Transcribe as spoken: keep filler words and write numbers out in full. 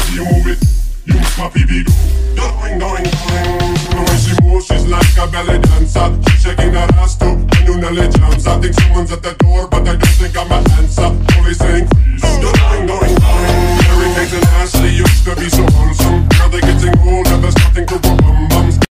see you move it, you make my pee-pee go. Doing, doing, doing. The way she moves, she's like a belly dancer. She's shaking her ass too, and you nearly jumps. I think someone's at the door, but I don't think I'm a answer. Only saying